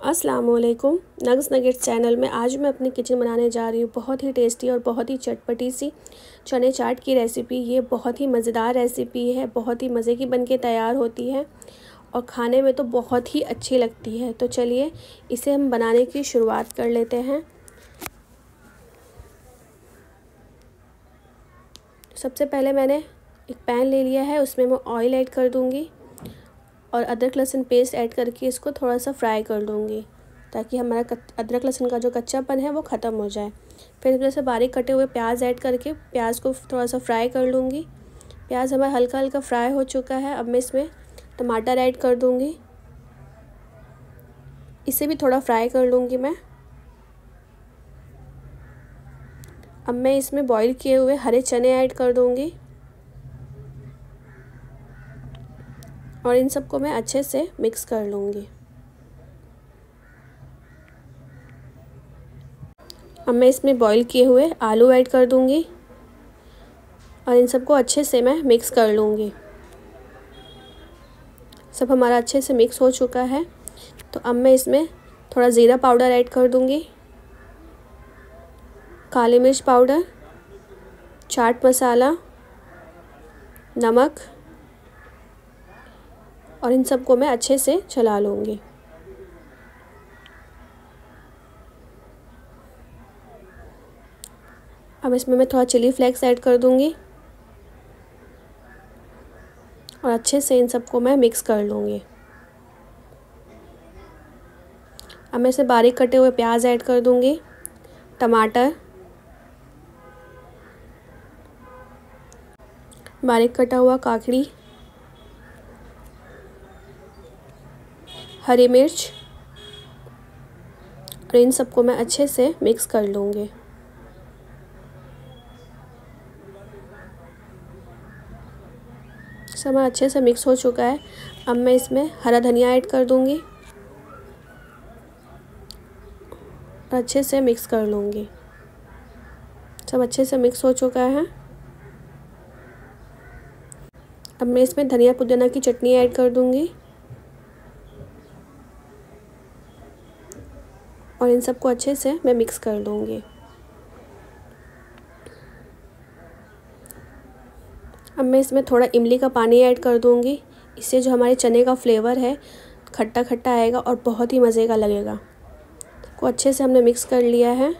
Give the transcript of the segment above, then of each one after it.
अस्सलामुअलैकुम। नग्स nuggets channel में आज मैं अपनी किचन बनाने जा रही हूँ बहुत ही टेस्टी और बहुत ही चटपटी सी चने चाट की रेसिपी। ये बहुत ही मज़ेदार रेसिपी है, बहुत ही मज़े की बनके तैयार होती है और खाने में तो बहुत ही अच्छी लगती है। तो चलिए इसे हम बनाने की शुरुआत कर लेते हैं। सबसे पहले मैंने एक पैन ले लिया है, उसमें मैं ऑयल ऐड कर दूँगी और अदरक लहसुन पेस्ट ऐड करके इसको थोड़ा सा फ्राई कर लूँगी ताकि हमारा अदरक लहसुन का जो कच्चापन है वो ख़त्म हो जाए। फिर इसमें से बारीक कटे हुए प्याज ऐड करके प्याज को थोड़ा सा फ्राई कर लूँगी। प्याज हमारा हल्का हल्का फ्राई हो चुका है। अब मैं इसमें टमाटर ऐड कर दूँगी, इसे भी थोड़ा फ्राई कर लूँगी मैं। अब मैं इसमें बॉईल किए हुए हरे चने ऐड कर दूँगी और इन सबको मैं अच्छे से मिक्स कर लूँगी। अब मैं इसमें बॉईल किए हुए आलू ऐड कर दूँगी और इन सबको अच्छे से मैं मिक्स कर लूँगी। सब हमारा अच्छे से मिक्स हो चुका है। तो अब मैं इसमें थोड़ा ज़ीरा पाउडर ऐड कर दूँगी, काली मिर्च पाउडर, चाट मसाला, नमक और इन सबको मैं अच्छे से चला लूँगी। अब इसमें मैं थोड़ा चिली फ्लेक्स ऐड कर दूँगी और अच्छे से इन सबको मैं मिक्स कर लूँगी। अब मैं इसे बारीक कटे हुए प्याज ऐड कर दूँगी, टमाटर, बारीक कटा हुआ काकड़ी, हरी मिर्च और इन सबको मैं अच्छे से मिक्स कर लूँगी। सब अच्छे से मिक्स हो चुका है। अब मैं इसमें हरा धनिया ऐड कर दूँगी और अच्छे से मिक्स कर लूँगी। सब अच्छे से मिक्स हो चुका है। अब मैं इसमें धनिया पुदीना की चटनी ऐड कर दूँगी और इन सबको अच्छे से मैं मिक्स कर लूँगी। अब मैं इसमें थोड़ा इमली का पानी ऐड कर दूँगी, इससे जो हमारे चने का फ्लेवर है खट्टा खट्टा आएगा और बहुत ही मज़े का लगेगा। को अच्छे से हमने मिक्स कर लिया है।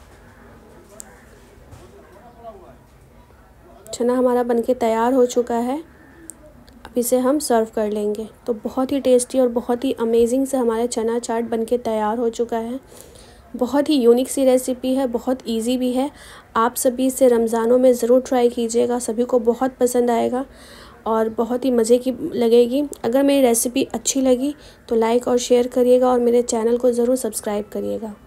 चना हमारा बनके तैयार हो चुका है। अब इसे हम सर्व कर लेंगे। तो बहुत ही टेस्टी और बहुत ही अमेजिंग से हमारा चना चाट बनके तैयार हो चुका है। बहुत ही यूनिक सी रेसिपी है, बहुत इजी भी है। आप सभी इसे रमज़ानों में ज़रूर ट्राई कीजिएगा, सभी को बहुत पसंद आएगा और बहुत ही मज़े की लगेगी। अगर मेरी रेसिपी अच्छी लगी तो लाइक और शेयर करिएगा और मेरे चैनल को ज़रूर सब्सक्राइब करिएगा।